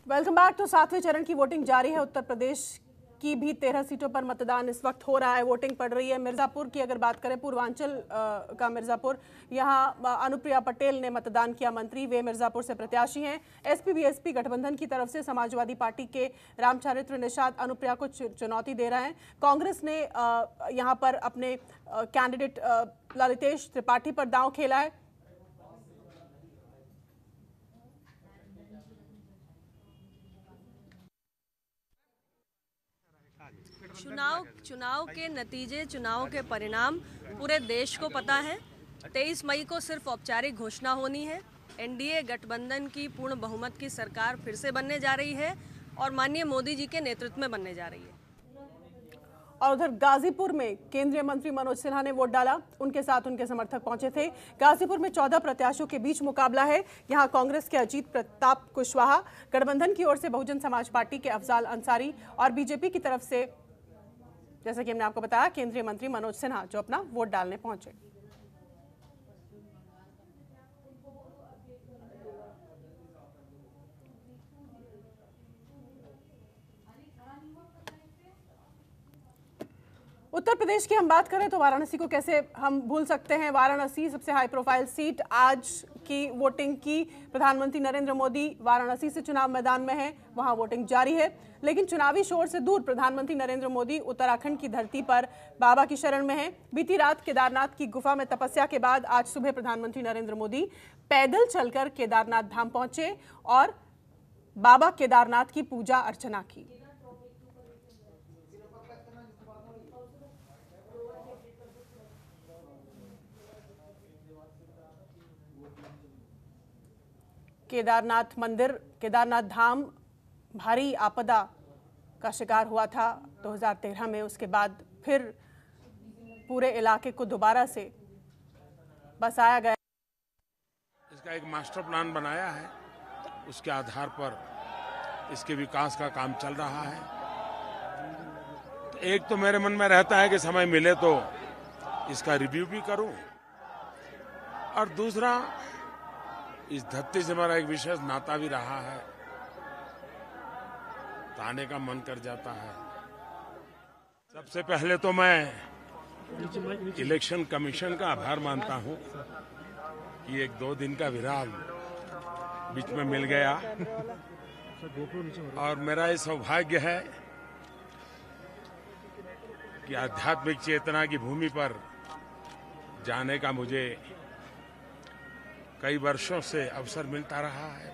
Welcome back. तो 7वें चरण की वोटिंग जारी है। उत्तर प्रदेश की भी 13 सीटों पर मतदान इस वक्त हो रहा है। वोटिंग पड़ रही है। मिर्जापुर की अगर बात करें, पूर्वांचल का मिर्जापुर, यहाँ अनुप्रिया पटेल ने मतदान किया। मंत्री वे मिर्जापुर से प्रत्याशी हैं। एसपी बीएसपी गठबंधन की तरफ से समाजवादी पार्टी के रामचरित्र निषाद अनुप्रिया को चुनौती दे रहे हैं। कांग्रेस ने यहाँ पर अपने कैंडिडेट ललितेश त्रिपाठी पर दांव खेला है। चुनाव के नतीजे, चुनाव के परिणाम पूरे देश को पता है। 23 मई को सिर्फ औपचारिक घोषणा होनी है। एनडीए गठबंधन की पूर्ण बहुमत की सरकार फिर से बनने जा रही है और माननीय मोदी जी के नेतृत्व में बनने जा रही है। और उधर गाजीपुर में केंद्रीय मंत्री मनोज सिन्हा ने वोट डाला। उनके साथ उनके समर्थक पहुंचे थे। गाजीपुर में 14 प्रत्याशियों के बीच मुकाबला है। यहां कांग्रेस के अजीत प्रताप कुशवाहा, गठबंधन की ओर से बहुजन समाज पार्टी के अफजाल अंसारी और बीजेपी की तरफ से, जैसा कि हमने आपको बताया, केंद्रीय मंत्री मनोज सिन्हा जो अपना वोट डालने पहुंचे। उत्तर प्रदेश की हम बात करें तो वाराणसी को कैसे हम भूल सकते हैं। वाराणसी सबसे हाई प्रोफाइल सीट। आज की वोटिंग की प्रधानमंत्री नरेंद्र मोदी वाराणसी से चुनाव मैदान में हैं। वहां वोटिंग जारी है। लेकिन चुनावी शोर से दूर प्रधानमंत्री नरेंद्र मोदी उत्तराखंड की धरती पर बाबा की शरण में हैं। बीती रात केदारनाथ की गुफा में तपस्या के बाद आज सुबह प्रधानमंत्री नरेंद्र मोदी पैदल चलकर केदारनाथ धाम पहुंचे और बाबा केदारनाथ की पूजा अर्चना की। केदारनाथ मंदिर, केदारनाथ धाम भारी आपदा का शिकार हुआ था 2013 में। उसके बाद फिर पूरे इलाके को दोबारा से बसाया गया। इसका एक मास्टर प्लान बनाया है, उसके आधार पर इसके विकास का काम चल रहा है। तो एक तो मेरे मन में रहता है कि समय मिले तो इसका रिव्यू भी करूं, और दूसरा इस धरती से हमारा एक विशेष नाता भी रहा है, तो आने का मन कर जाता है। सबसे पहले तो मैं इलेक्शन कमीशन का आभार मानता हूं कि 1-2 दिन का विराम बीच में मिल गया, और मेरा ये सौभाग्य है कि आध्यात्मिक चेतना की भूमि पर जाने का मुझे कई वर्षों से अवसर मिलता रहा है।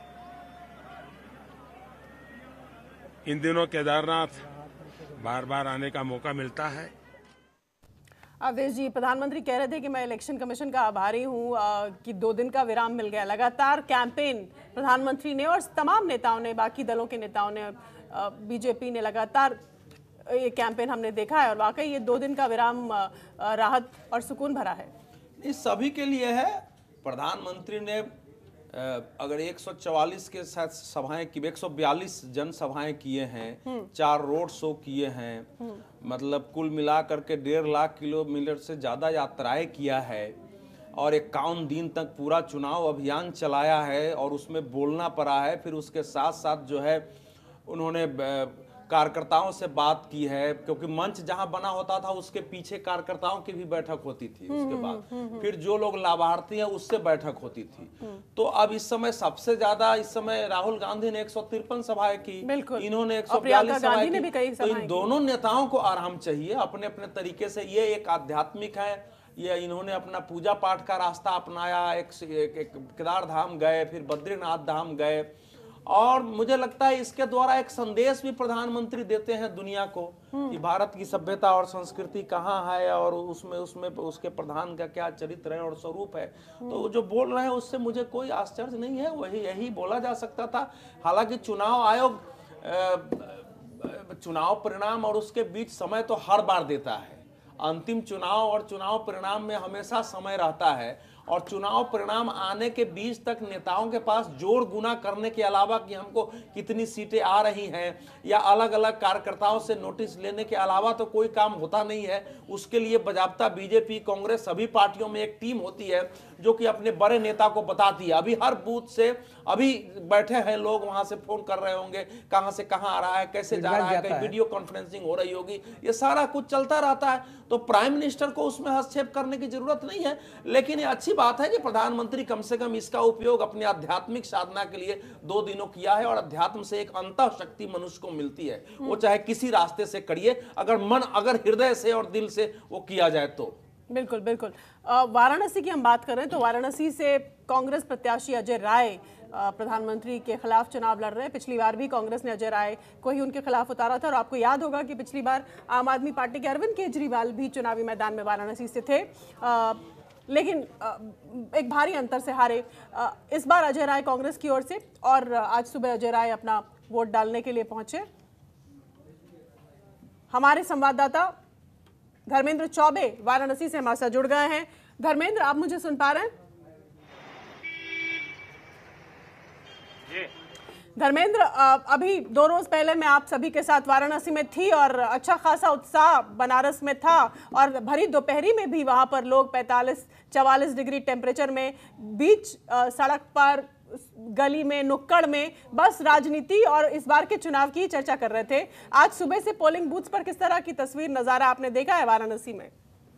इन दिनों केदारनाथ बार बार आने का मौका मिलता है। अवधेश जी, प्रधानमंत्री कह रहे थे कि मैं इलेक्शन कमीशन का आभारी हूं कि 2 दिन का विराम मिल गया। लगातार कैंपेन प्रधानमंत्री ने और तमाम नेताओं ने, बाकी दलों के नेताओं ने, बीजेपी ने लगातार ये कैंपेन हमने देखा है, और वाकई ये 2 दिन का विराम राहत और सुकून भरा है। इस सभी के लिए है। प्रधानमंत्री ने अगर 144 के साथ सभाएं की, 142 जनसभाएं किए हैं, 4 रोड शो किए हैं, मतलब कुल मिलाकर के 1.5 लाख किलोमीटर से ज़्यादा यात्राएं किया है, और 51 दिन तक पूरा चुनाव अभियान चलाया है और उसमें बोलना पड़ा है। फिर उसके साथ साथ जो है उन्होंने कार्यकर्ताओं से बात की है, क्योंकि मंच जहां बना होता था उसके पीछे कार्यकर्ताओं की भी बैठक होती थी। उसके बाद फिर जो लोग लाभार्थी हैं उससे बैठक होती थी। तो अब इस समय सबसे ज्यादा इस समय राहुल गांधी ने 153 सभाएं की, इन्होंने 142 सभाएं की। तो इन दोनों नेताओं को आराम चाहिए अपने अपने तरीके से। ये एक आध्यात्मिक है, ये इन्होंने अपना पूजा पाठ का रास्ता अपनाया। एक केदार धाम गए, फिर बद्रीनाथ धाम गए, और मुझे लगता है इसके द्वारा एक संदेश भी प्रधानमंत्री देते हैं दुनिया को कि भारत की सभ्यता और संस्कृति कहाँ है, और उसमें उसके प्रधान का क्या चरित्र है और स्वरूप है। तो जो बोल रहे हैं उससे मुझे कोई आश्चर्य नहीं है, वही यही बोला जा सकता था। हालांकि चुनाव आयोग चुनाव परिणाम और उसके बीच समय तो हर बार देता है। अंतिम चुनाव और चुनाव परिणाम में हमेशा समय रहता है, और चुनाव परिणाम आने के बीच तक नेताओं के पास जोड़ गुना करने के अलावा कि हमको कितनी सीटें आ रही हैं, या अलग अलग कार्यकर्ताओं से नोटिस लेने के अलावा तो कोई काम होता नहीं है। उसके लिए बजाबता बीजेपी, कांग्रेस, सभी पार्टियों में एक टीम होती है जो कि अपने बड़े नेता को बताती है। अभी हर बूथ से अभी बैठे हैं लोग, वहां से फोन कर रहे होंगे, कहां से कहां आ रहा है, कैसे जा रहा है, कहीं वीडियो कॉन्फ्रेंसिंग हो रही होगी, ये सारा कुछ चलता रहता है। तो प्राइम मिनिस्टर को उसमें हस्तक्षेप करने की जरूरत नहीं है। लेकिन ये अच्छी बात है कि प्रधानमंत्री कम से कम इसका उपयोग अपनी आध्यात्मिक साधना के लिए 2 दिनों किया है, और अध्यात्म से एक अंतः शक्ति मनुष्य को मिलती है, वो चाहे किसी रास्ते से करिए, अगर हृदय से और दिल से वो किया जाए तो। बिल्कुल बिल्कुल। वाराणसी की हम बात करें तो वाराणसी से कांग्रेस प्रत्याशी अजय राय प्रधानमंत्री के खिलाफ चुनाव लड़ रहे हैं। पिछली बार भी कांग्रेस ने अजय राय को ही उनके खिलाफ उतारा था, और आपको याद होगा कि पिछली बार आम आदमी पार्टी के अरविंद केजरीवाल भी चुनावी मैदान में वाराणसी से थे, लेकिन एक भारी अंतर से हारे। इस बार अजय राय कांग्रेस की ओर से, और आज सुबह अजय राय अपना वोट डालने के लिए पहुंचे। हमारे संवाददाता धर्मेंद्र चौबे वाराणसी से हमारे साथ जुड़ गए हैं। धर्मेंद्र, आप मुझे सुन पा रहे हैं? धर्मेंद्र, अभी 2 रोज पहले मैं आप सभी के साथ वाराणसी में थी और अच्छा खासा उत्साह बनारस में था, और भरी दोपहरी में भी वहां पर लोग 45-44 डिग्री टेम्परेचर में बीच सड़क पर, गली में, नुक्कड़ में बस राजनीति और इस बार के चुनाव की चर्चा कर रहे थे। आज सुबह से पोलिंग बूथ पर किस तरह की तस्वीर, नजारा आपने देखा है वाराणसी में?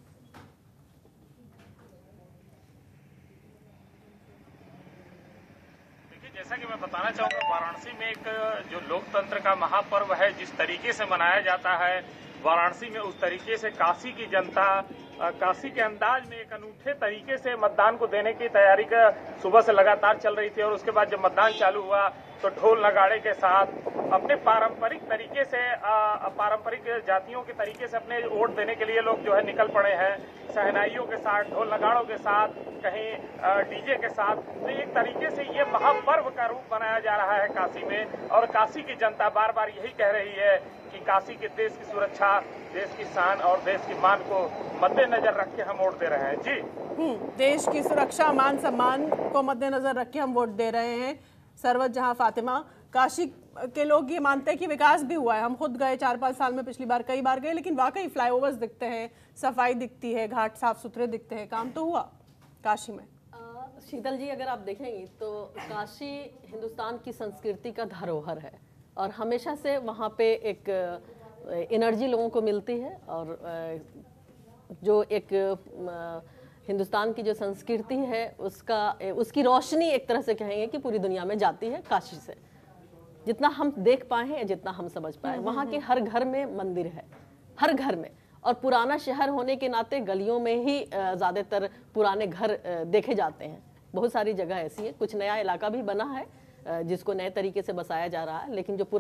जैसा कि मैं बताना चाहूंगा, वाराणसी में एक जो लोकतंत्र का महापर्व है, जिस तरीके से मनाया जाता है वाराणसी में, उस तरीके से काशी की जनता काशी के अंदाज में एक अनूठे तरीके से मतदान को देने की तैयारी का सुबह से लगातार चल रही थी। और उसके बाद जब मतदान चालू हुआ तो ढोल नगाड़े के साथ अपने पारंपरिक तरीके से, पारंपरिक जातियों के तरीके से अपने वोट देने के लिए लोग जो है निकल पड़े हैं, शहनाइयों के साथ, ढोल नगाड़ों के साथ, कहीं डीजे के साथ। तो एक तरीके से ये महापर्व का रूप बनाया जा रहा है काशी में, और काशी की जनता बार बार यही कह रही है कि काशी के देश की सुरक्षा, देश की शान और देश की मान को मद्देनजर रख के हम वोट दे रहे हैं। जी, देश की सुरक्षा, मान सम्मान को मद्देनजर रख के हम वोट दे रहे हैं। सरवत जहां फातिमा, काशी के लोग ये मानते हैं कि विकास भी हुआ है। हम खुद गए 4-5 साल में, पिछली बार कई बार गए, लेकिन वाकई फ्लाईओवर्स दिखते हैं, सफाई दिखती है, घाट साफ सुथरे दिखते हैं। काम तो हुआ काशी में। शीतल जी, अगर आप देखेंगी तो काशी हिंदुस्तान की संस्कृति का धरोहर है, और हमेशा से वहाँ पे एक एनर्जी लोगों को मिलती है, और जो एक हिंदुस्तान की जो संस्कृति है उसकी रोशनी एक तरह से कहेंगे कि पूरी दुनिया में जाती है काशी से। जितना हम देख पाए हैं, जितना हम समझ पाए, वहाँ के हर घर में मंदिर है, हर घर में। और पुराना शहर होने के नाते गलियों में ही ज़्यादातर पुराने घर देखे जाते हैं। बहुत सारी जगह ऐसी है, कुछ नया इलाका भी बना है जिसको नए तरीके से बसाया जा रहा है, लेकिन जो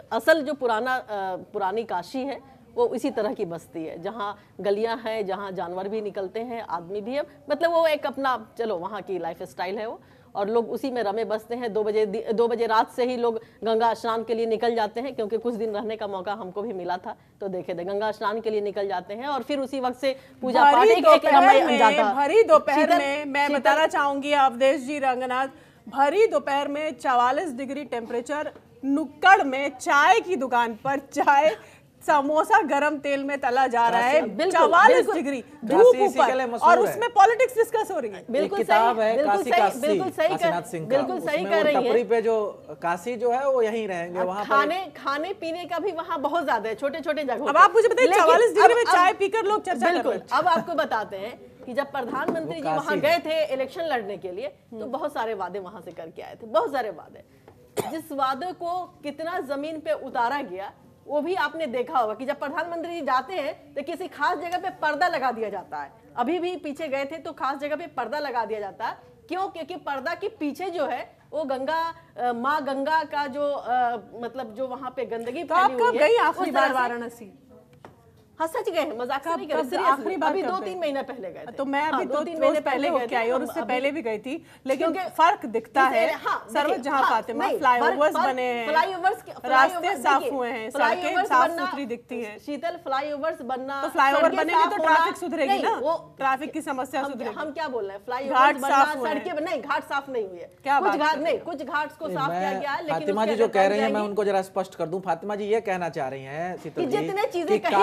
पुरानी काशी है वो इसी तरह की बस्ती है, जहाँ गलियाँ हैं, जहाँ जानवर भी निकलते हैं, आदमी भी है। मतलब वो एक अपना, चलो वहाँ की लाइफ स्टाइल है वो, और लोग उसी में रमे बसते हैं। 2 बजे रात से ही लोग गंगा स्नान के लिए निकल जाते हैं, क्योंकि कुछ दिन रहने का मौका हमको भी मिला था, तो देखे थे गंगा स्नान के लिए निकल जाते हैं, और फिर उसी वक्त से पूजा पाठ भरी दोपहर में मैं बताना चाहूंगी अवधेश जी, रंगनाथ, भरी दोपहर में 44 डिग्री टेम्परेचर, नुक्कड़ में चाय की दुकान पर चाय, समोसा गरम तेल में तला जा रहा है, 44 डिग्री धूप ऊपर, और उसमें पॉलिटिक्स डिस्कस हो रही है। बिल्कुल किताब है काशी काशी, बिल्कुल सही कर रही है। टपरी पे जो काशी जो है वो यहीं रहेंगे, वहाँ खाने पीने का भी वहाँ बहुत ज्यादा है, छोटे छोटे जगहों। अब आप मुझे बताइए, 44 डिग्री में चाय पीकर लोग चर्चा कर रहे हैं। अब आपको बताते हैं कि जब प्रधानमंत्री जी वहाँ गए थे इलेक्शन लड़ने के लिए, तो बहुत सारे वादे वहां से करके आए थे, बहुत सारे वादे। जिस वादे को कितना जमीन पे उतारा गया वो भी आपने देखा होगा कि जब प्रधानमंत्री जी जाते हैं तो किसी खास जगह पे पर्दा लगा दिया जाता है। अभी भी पीछे गए थे तो खास जगह पे पर्दा लगा दिया जाता है। क्यों? क्योंकि पर्दा के पीछे जो है वो गंगा, माँ गंगा का जो मतलब जो वहाँ पे गंदगी फैली हुई है। आखिरी बार वाराणसी? हाँ, सच गए हैं, मजाक नहीं कर रहे, आखिरी बार अभी 2-3 महीने पहले गए थे। तो मैं अभी 2-3 महीने पहले होके आई, और उससे पहले भी गई थी, लेकिन फर्क दिखता है। सरवत जहां फातिमा, फ्लाईओवर्स बने हैं, रास्ते साफ हुए हैं, सड़कें साफ सुथरी दिखती हैं। शीतल, फ्लाईओवर्स बनना, तो फ्लाईओवर बनेंगे तो ट्रैफिक सुधरेगी ना, वो ट्रैफिक की समस्या सुधरेगी। हम क्या बोल रहे हैं, फ्लाईओवर बनना, सड़कें नहीं, घाट साफ नहीं हुई है, कुछ घाट नहीं, कुछ घाट को साफ किया गया है। लेकिन फातिमा जी जो कह रही है मैं उनको जरा स्पष्ट कर दूं। फातिमा जी ये कहना चाह रही हैं जितने चीजें कही गई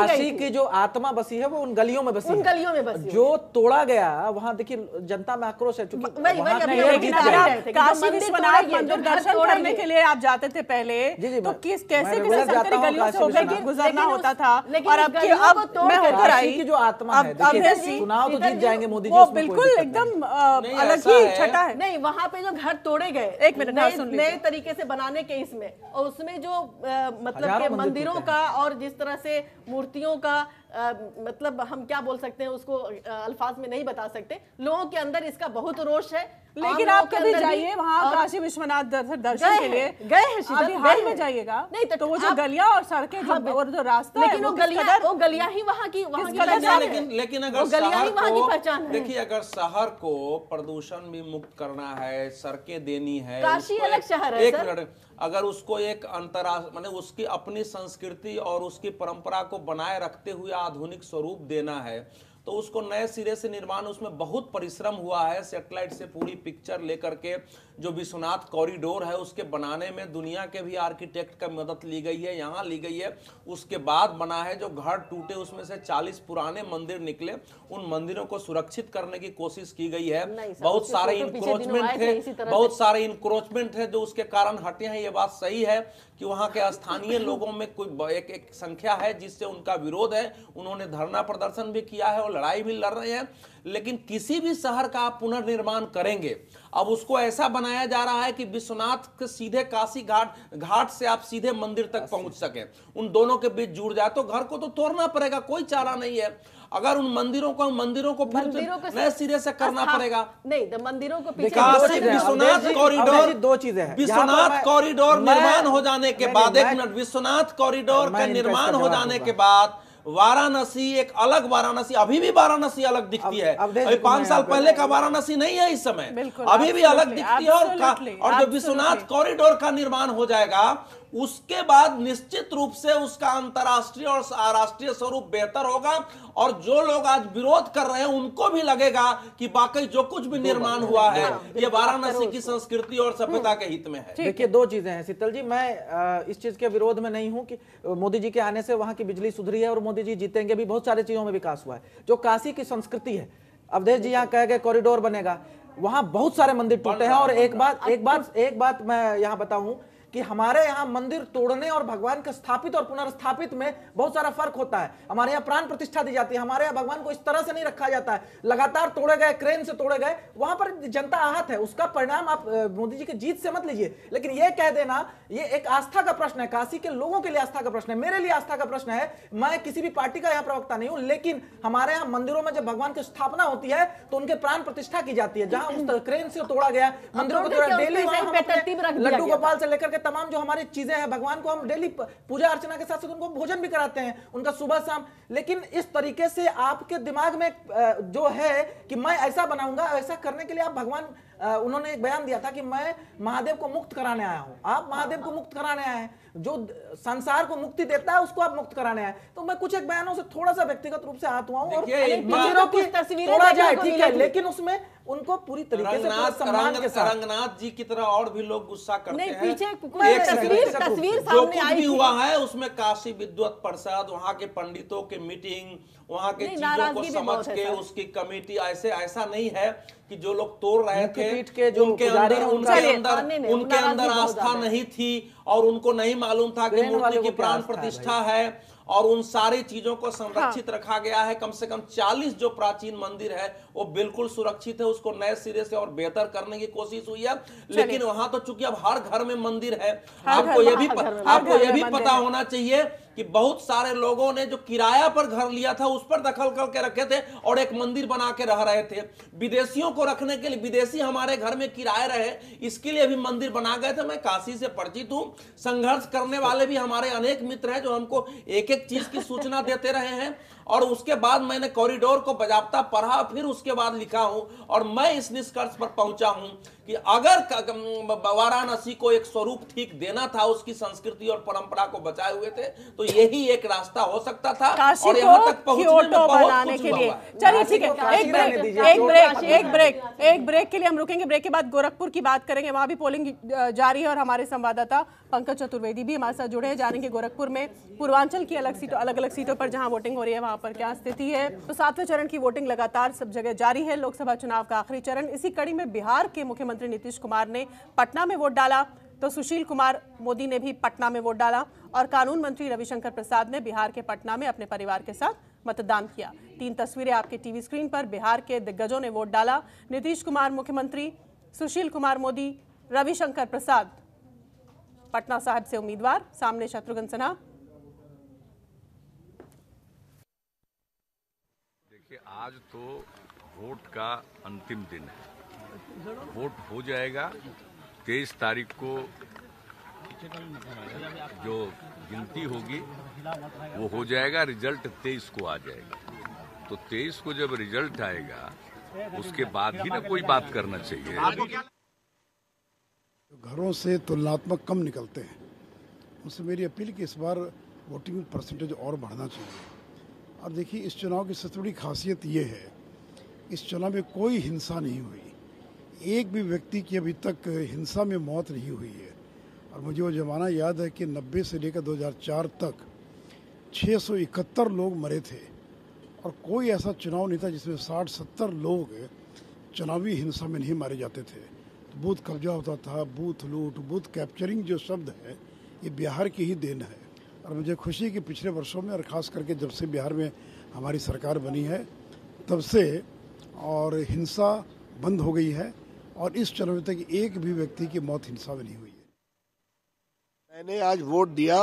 की जो आत्मा बसी है वो उन गलियों में बसी उन है। गलियों में बसी जो तोड़ा गया वहां देखिए जनता में आक्रोश है, चूंकि वही वहां अभी का हम ये लोग जीत बता गया। रहे थे कि काशी जो मंदिर विश्वनाथ तोड़ेंगे, मंदिर जो घर दर्शन तोड़ेंगे। करने के लिए आप जाते थे पहले, जी, जी, तो मैं कैसे कैसे रेगुलर जाता सरकारी हूं गलियों से काशी होकर विश्वनाथ। गुजरना लेकिन होता उस- था। लेकिन और उस अब गलियों को अब तोड़ मैं के होकर काशी आई, की जो आत्मा है, अब देखिए जी, चुनाव तो जीत जाएंगे मोदी जी, वो उसमें कोई बिल्कुल दिक्कत एकदम नहीं, अलग ऐसा ही है। छटा है। नहीं, वहां पे जो घर तोड़े गए एक मिनट, हाँ, सुन लीजिए। नए तरीके से बनाने के इसमें, और उसमें जो मतलब हजारों के मंदिर मंदिरों टूटे का और जिस तरह से मूर्तियों का मतलब हम क्या बोल सकते हैं उसको अल्फाज में नहीं बता सकते। लोगों के अंदर इसका बहुत रोष है। लेकिन आप कभी जाइए वहां काशी विश्वनाथ दर्शन के लिए, गए हैं शीतल, अभी गए हाल हैं। में जाइएगा, नहीं तो वो जो आप- गलियां और सड़कें और जो रास्ता है, लेकिन वो गलियां ही वहां की कदर पहचान से- है। लेकिन वो अगर गलियां ही शहर वहां की को पहचान है। देखिए, अगर शहर को प्रदूषण भी मुक्त करना है, सड़कें देनी है, काशी उसको अलग एक- शहर है, एक सर। मिनट, अगर उसको एक अंतर्राष्ट्रीय माने उसकी अपनी संस्कृति और उसकी परंपरा को बनाए रखते हुए आधुनिक स्वरूप देना है, तो उसको नए सिरे से निर्माण, उसमें बहुत परिश्रम हुआ है। सैटेलाइट से पूरी पिक्चर लेकर के जो विश्वनाथ कॉरिडोर है उसके बनाने में दुनिया के भी आर्किटेक्ट का मदद ली गई है, यहाँ ली गई है। उसके बाद बना है, जो घर टूटे उसमें से 40 पुराने मंदिर निकले, उन मंदिरों को सुरक्षित करने की कोशिश की गई है। नहीं सर, बहुत उसके सारे फोटो पीछे दिनों आए इंक्रोचमेंट थे इसी है, तरह बहुत से। सारे इंक्रोचमेंट है जो उसके कारण हटे हैं। ये बात सही है कि वहाँ के स्थानीय लोगों में कोई एक संख्या है जिससे उनका विरोध है। उन्होंने धरना प्रदर्शन भी किया है और लड़ाई भी लड़ रहे हैं। लेकिन किसी भी शहर का आप पुनर्निर्माण करेंगे, अब उसको ऐसा बनाया जा रहा है कि विश्वनाथ के सीधे काशी घाट से आप सीधे मंदिर तक पहुंच सके, उन दोनों के बीच जुड़ जाए। तो घर को तो तोड़ना पड़ेगा, कोई चारा नहीं है। अगर उन मंदिरों को फिर नए सिरे से करना पड़ेगा। नहीं, तो मंदिरों को पीछे काशी विश्वनाथ कॉरिडोर, दो चीजें हैं। विश्वनाथ कॉरिडोर निर्माण हो जाने के बाद, एक मिनट, विश्वनाथ कॉरिडोर का निर्माण हो जाने के बाद वाराणसी एक अलग वाराणसी, अभी भी वाराणसी अलग दिखती है। अभी 5 साल पहले का वाराणसी नहीं है इस समय, अभी भी अलग दिखती है। और जो विश्वनाथ कॉरिडोर का निर्माण हो जाएगा उसके बाद निश्चित रूप से उसका अंतर्राष्ट्रीय और राष्ट्रीय स्वरूप बेहतर होगा। और जो लोग आज विरोध कर रहे हैं उनको भी लगेगा कि वाकई जो कुछ भी निर्माण हुआ है ये वाराणसी की संस्कृति और सभ्यता के हित में है। देखिए, दो चीजें हैं शीतल जी, मैं इस चीज के विरोध में नहीं हूं कि मोदी जी के आने से वहां की बिजली सुधरी है और मोदी जी जीतेंगे भी, बहुत सारी चीजों में विकास हुआ है। जो काशी की संस्कृति है, अवधेश जी यहाँ कह गए कॉरिडोर बनेगा, वहां बहुत सारे मंदिर टूटे हैं। और एक बात मैं यहाँ बताऊं कि हमारे यहाँ मंदिर तोड़ने और भगवान के स्थापित और पुनर्स्थापित में बहुत सारा फर्क होता है। हमारे यहाँ प्राण प्रतिष्ठा दी जाती है, हमारे यहाँ भगवान को इस तरह से नहीं रखा जाता है। लगातार तोड़े गए, क्रेन से तोड़े गए, वहां पर जनता आहत है। उसका परिणाम आप मोदी जी की जीत से मत लीजिए, लेकिन यह कह देना ये एक आस्था का प्रश्न है, काशी के लोगों के लिए आस्था का प्रश्न है, मेरे लिए आस्था का प्रश्न है। मैं किसी भी पार्टी का यहाँ प्रवक्ता नहीं हूं, लेकिन हमारे यहाँ मंदिरों में जब भगवान की स्थापना होती है तो उनके प्राण प्रतिष्ठा की जाती है। जहां उस क्रेन से तोड़ा गया, मंदिरों को तोड़ा, डेली लड्डू गोपाल से लेकर के तमाम जो हमारी चीजें हैं, भगवान को हम डेली पूजा अर्चना के साथ साथ उनको भोजन भी कराते हैं, उनका सुबह शाम। लेकिन इस तरीके से आपके दिमाग में जो है कि मैं ऐसा बनाऊंगा, ऐसा करने के लिए आप भगवान, उन्होंने एक बयान दिया था कि मैं महादेव को मुक्त कराने आया हूं। आप महादेव को मुक्त कराने आए हैं, जो संसार को मुक्ति देता है उसको आप मुक्त कराने आए। तो मैं कुछ एक बयानों से थोड़ा सा व्यक्तिगत रूप से हाथ हुआ हूं और मंदिरों की तस्वीरें तोड़ा जाए, देखने को ठीक है, मिलेगी। लेकिन उसमें उनको पूरी तरीके से पूरे सम्मान के साथ। रंगनाथ जी की तरह और भी लोग गुस्सा करते नहीं, हैं। पीछे एक तस्वीर जो सामने कुछ आई भी थी। हुआ है उसमें काशी विद्वत परिषद, वहाँ के पंडितों के मीटिंग, वहाँ के नहीं, चीजों को नाराजगी भी समझ बहुत है के सर। उसकी कमेटी, ऐसा नहीं है कि जो लोग तोड़ रहे थे पीठ के जो उनके पुजारी अंदर हैं, उनके अंदर आस्था नहीं थी और उनको नहीं मालूम था कि मूर्ति की प्राण प्रतिष्ठा है। और उन सारी चीजों को संरक्षित रखा गया है। कम से कम 40 जो प्राचीन मंदिर है वो बिल्कुल सुरक्षित है, उसको नए सिरे से और बेहतर करने की कोशिश हुई है। लेकिन वहां तो चूंकि अब हर घर में मंदिर है, आपको ये भी पता होना चाहिए कि बहुत सारे लोगों ने जो किराया पर घर लिया था उस पर दखल करके रखे थे और एक मंदिर बना के रह रहे थे। विदेशियों को रखने के लिए, विदेशी हमारे घर में किराए रहे, इसके लिए भी मंदिर बना गए थे। मैं काशी से परिचित हूं, संघर्ष करने वाले भी हमारे अनेक मित्र हैं जो हमको एक एक चीज की सूचना देते रहे हैं। और उसके बाद मैंने कॉरिडोर को बाजाबता पढ़ा, फिर उसके बाद लिखा हूं और मैं इस निष्कर्ष पर पहुंचा हूं कि अगर वाराणसी को एक स्वरूप ठीक देना था, उसकी संस्कृति और परंपरा को बचाए हुए थे, तो यही एक रास्ता हो सकता था। और यहाँ तक पहुंचने में बहुत कुछ हुआ है। चलिए ठीक है, एक ब्रेक के लिए हम रुकेंगे। ब्रेक के बाद गोरखपुर की बात करेंगे, वहां भी पोलिंग जारी है और हमारे संवाददाता पंकज चतुर्वेदी भी हमारे साथ जुड़े हैं। जानेंगे गोरखपुर में पूर्वांचल की अलग अलग सीटों पर जहां वोटिंग हो रही है वहां पर क्या स्थिति है। तो 7वें चरण की वोटिंग लगातार सब जगह जारी है। लोकसभा चुनाव का आखिरी चरण। इसी कड़ी में बिहार के मुख्यमंत्री नीतीश कुमार ने पटना में वोट डाला, तो सुशील कुमार मोदी ने भी पटना में वोट डाला और कानून मंत्री रविशंकर प्रसाद ने बिहार के पटना में अपने परिवार के साथ मतदान किया। 3 तस्वीरें आपके टीवी स्क्रीन पर। बिहार के दिग्गजों ने वोट डाला। नीतीश कुमार मुख्यमंत्री, सुशील कुमार मोदी, रविशंकर प्रसाद पटना साहिब से उम्मीदवार, सामने शत्रुघ्न सिन्हा। देखिए, आज तो वोट का अंतिम दिन है। वोट हो जाएगा 23 तारीख को, जो गिनती होगी वो हो जाएगा, रिजल्ट 23 को आ जाएगा। तो 23 को जब रिजल्ट आएगा उसके बाद ही ना कोई बात करना चाहिए। घरों से तुलनात्मक कम निकलते हैं, उनसे मेरी अपील कि इस बार वोटिंग परसेंटेज और बढ़ना चाहिए। और देखिए, इस चुनाव की सबसे बड़ी खासियत ये है, इस चुनाव में कोई हिंसा नहीं हुई, एक भी व्यक्ति की अभी तक हिंसा में मौत नहीं हुई है। और मुझे वो ज़माना याद है कि 90 से लेकर 2004 तक 671 लोग मरे थे और कोई ऐसा चुनाव नहीं था जिसमें 60-70 लोग चुनावी हिंसा में नहीं मारे जाते थे। तो बूथ कब्जा होता था, बूथ लूट, बूथ कैप्चरिंग जो शब्द है, ये बिहार की ही देन है। और मुझे खुशी है कि पिछले वर्षों में और ख़ास करके जब से बिहार में हमारी सरकार बनी है तब से और हिंसा बंद हो गई है और इस चुनाव तक एक भी व्यक्ति की मौत हिंसा में नहीं हुई है। मैंने आज वोट दिया,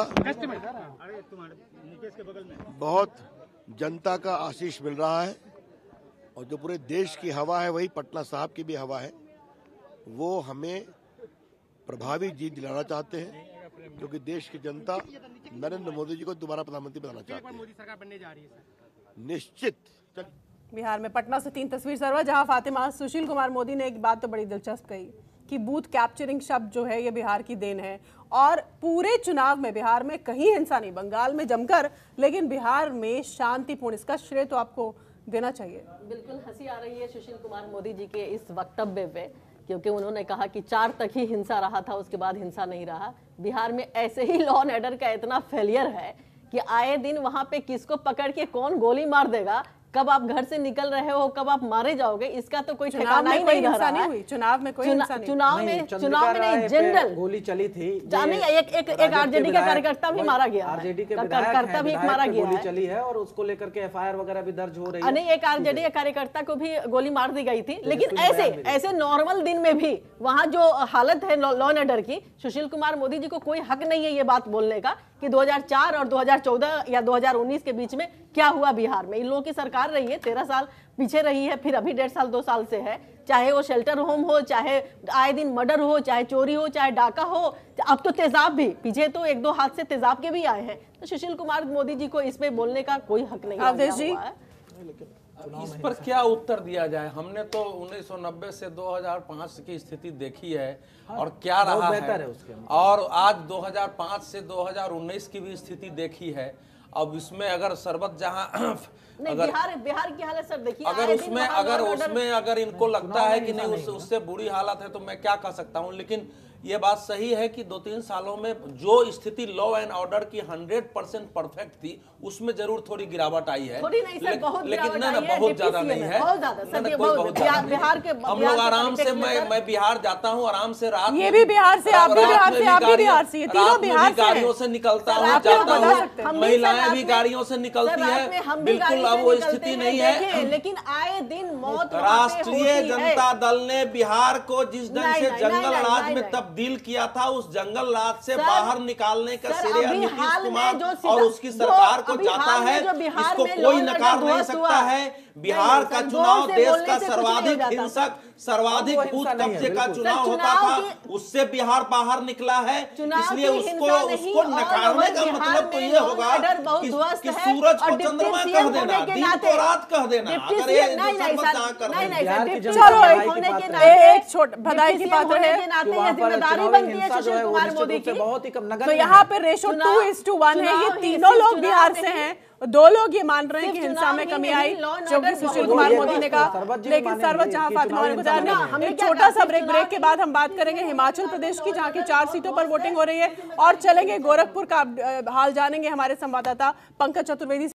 बहुत जनता का आशीष मिल रहा है और जो पूरे देश की हवा है वही पटना साहब की भी हवा है। वो हमें प्रभावी जीत दिलाना चाहते हैं क्योंकि देश की जनता नरेंद्र मोदी जी को दोबारा प्रधानमंत्री बनाना चाहती है। मोदी सरकार बनने जा रही है निश्चित। बिहार में पटना से 3 तस्वीर सरवा, जहां फातिमा, सुशील कुमार मोदी ने एक बात तो बड़ी दिलचस्प कही कि बूथ कैप्चरिंग शब्द जो है ये बिहार की देन है और पूरे चुनाव में बिहार में कहीं हिंसा नहीं, बंगाल में जमकर, लेकिन बिहार में शांतिपूर्ण। इसका श्रेय तो आपको देना चाहिए। बिल्कुल हंसी आ रही है सुशील कुमार मोदी जी के इस वक्तव्य पे, क्योंकि उन्होंने कहा कि 4 तक ही हिंसा रहा था, उसके बाद हिंसा नहीं रहा। बिहार में ऐसे ही लॉ एंड ऑर्डर का इतना फेलियर है कि आए दिन वहां पे किसको पकड़ के कौन गोली मार देगा, कब आप घर से निकल रहे हो, कब आप मारे जाओगे, इसका तो कोई ठिकाना ही नहीं रहा है। चुनाव में कोई हिंसा नहीं, चुनाव में नहीं, जनरल गोली चली थी। एक आरजेडी का कार्यकर्ता भी मारा गया, आरजेडी के कार्यकर्ता भी मारा गया, गोली चली है और उसको लेकर के एफआईआर वगैरह भी दर्ज हो रही है। नहीं, एक आरजेडी कार्यकर्ता को भी गोली मार दी गई थी। लेकिन ऐसे नॉर्मल दिन में भी वहां जो हालत है लॉ एंड ऑर्डर की, सुशील कुमार मोदी जी को कोई हक नहीं है ये बात बोलने का कि 2004 और 2014 या 2019 के बीच में क्या हुआ बिहार में। इन लोगों की सरकार रही है, 13 साल पीछे रही है, फिर अभी 1.5 साल 2 साल से है। चाहे वो शेल्टर होम हो, चाहे आए दिन मर्डर हो, चाहे चोरी हो, चाहे डाका हो, अब तो तेजाब भी, पीछे तो 1-2 हाथ से तेजाब के भी आए हैं। तो सुशील कुमार मोदी जी को इसमें बोलने का कोई हक नहीं है। इस पर क्या उत्तर दिया जाए? हमने तो 1990 से 2005 की स्थिति देखी है और क्या रहा है, और आज 2005 से 2019 की भी स्थिति देखी है। अब इसमें अगर सरबत जहां बिहार की हालत सर देखिए, अगर इनको लगता है कि नहीं उससे बुरी हालत है तो मैं क्या कह सकता हूं। लेकिन ये बात सही है कि 2-3 सालों में जो स्थिति लॉ एंड ऑर्डर की 100% परफेक्ट थी उसमें जरूर थोड़ी गिरावट आई है, लेकिन ना बहुत ज्यादा नहीं है। हम लोग आराम से, मैं बिहार जाता हूँ आराम से, रात ये भी बिहार से, आप भी बिहार से, आप भी बिहार से, तीनों बिहार से, गाड़ियों से निकलता हूँ, जाता हूँ, महिलाएं भी गाड़ियों से निकलती है। बिल्कुल अब वो स्थिति नहीं है। लेकिन आए दिन मौत। राष्ट्रीय जनता दल ने बिहार को जिस ढंग से जंगल राज में तब्दील किया था, उस जंगल राज से बाहर निकालने का श्रेय नीतीश कुमार और उसकी सरकार को जाता है। इसको कोई नकार नहीं सकता है। बिहार का सर, चुनाव जोर से देश बोलने का से कुछ नहीं हो सर्वाधिक जाता। हिंसक, सर्वाधिक वो बूथ हिंसा नहीं है, कब्जे का बिल्कुल। चुनाव सर, होता चुनाव था, उससे बिहार बाहर निकला है। चुनाव इसलिए की उसको हिंसा नहीं, उसको और नकारने का बिहार मतलब तो में ये लॉ होगा एंड ऑर्डर बहुत ध्वस्त कि है, सूरज और को डिप्टी चंद्रमा सीएम कह देना, होने के दिन नाते को रात कह देना। डिप्टी अगर ये सीएम नहीं नहीं सरबत सर, जहाँ कर नहीं रहे नहीं हैं। सर, बिहार की डिप्टी जनता सीएम बधाई की होने के पात्र नाते है। एक छोट बधाई की डिप्टी पात्र सीएम है होने के नाते कि ये वहाँ पर जिम्मेदारी चुनावी बनती है हिंसा जो सुशील है वो कुमार निश्चित मोदी रूप से की। बहुत ही कम नगण्य तो है। यहाँ पे रेशो 2:1 है। ये तीनों लोग बिहार से हैं, दो लोग ये मान रहे हैं कि हिंसा में कमी आई, जो कि सुशील कुमार मोदी ने कहा। लेकिन सरबत जहां फातिमा ने गुजार में एक छोटा सा ब्रेक के बाद हम बात करेंगे हिमाचल प्रदेश की, जहां की 4 सीटों पर वोटिंग हो रही है, और चलेंगे गोरखपुर का हाल जानेंगे हमारे संवाददाता पंकज चतुर्वेदी।